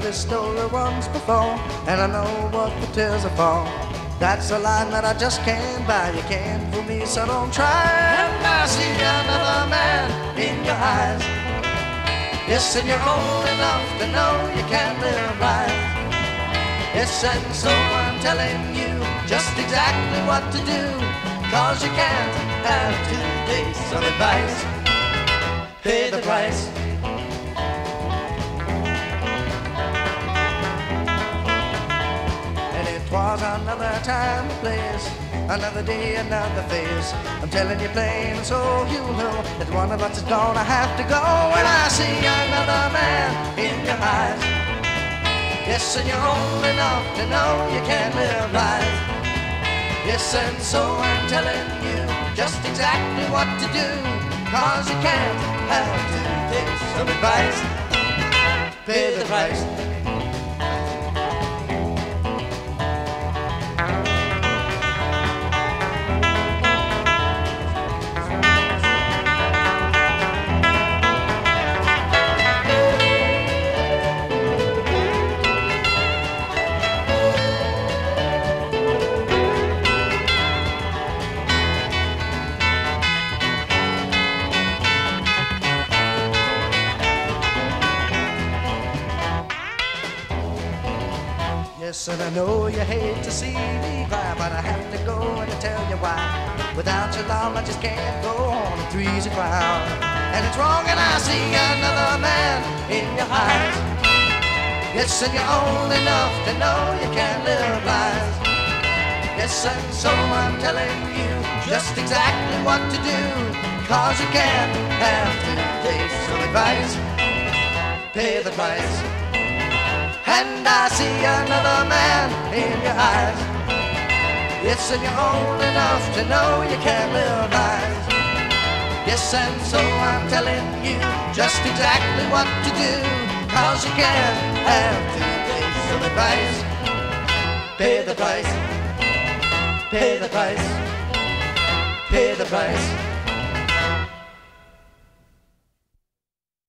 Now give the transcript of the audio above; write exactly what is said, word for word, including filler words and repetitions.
this story once before, and I know what the tears are for. That's a line that I just can't buy. You can't fool me, so don't try. And I see another man in your eyes. Yes, and you're old enough to know you can't live life. Yes, and so I'm telling you just exactly what to do, 'cause you can't have two days of advice. Pay the price. Was another time and place, another day, another phase. I'm telling you plain so you know that one of us is gonna have to go. When I see another man in your eyes, yes, and you're old enough to know you can't live life. Yes, and so I'm telling you just exactly what to do, 'cause you can't have two days of advice. Pay the price. Yes, and I know you hate to see me cry, but I have to go and tell you why. Without your love, I just can't go on. The three's a crowd, and it's wrong, and I see another man in your eyes. Yes, and you're old enough to know you can't live lies. Yes, and so I'm telling you just exactly what to do, 'cause you can't have two days of advice. Pay the price. And I see another man in your eyes. Yes, and you're old enough to know you can't live lies. Yes, and so I'm telling you just exactly what to do, 'cause you can't have two days of advice. Pay the price. Pay the price. Pay the price.